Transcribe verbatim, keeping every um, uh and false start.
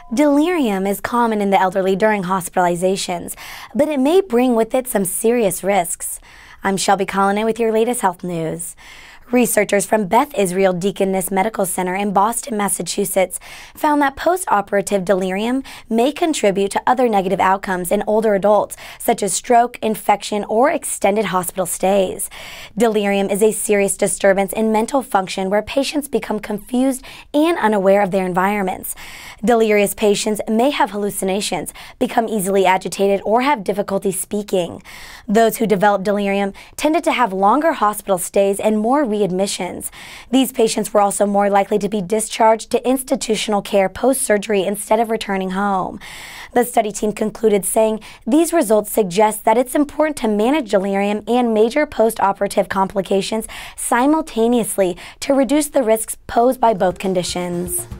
Delirium is common in the elderly during hospitalizations, but it may bring with it some serious risks. I'm Shelby Collin with your latest health news. Researchers from Beth Israel Deaconess Medical Center in Boston, Massachusetts found that postoperative delirium may contribute to other negative outcomes in older adults, such as stroke, infection, or extended hospital stays. Delirium is a serious disturbance in mental function where patients become confused and unaware of their environments. Delirious patients may have hallucinations, become easily agitated, or have difficulty speaking. Those who develop delirium tended to have longer hospital stays and more readmissions. These patients were also more likely to be discharged to institutional care post-surgery instead of returning home. The study team concluded saying these results suggest that it's important to manage delirium and major post-operative complications simultaneously to reduce the risks posed by both conditions.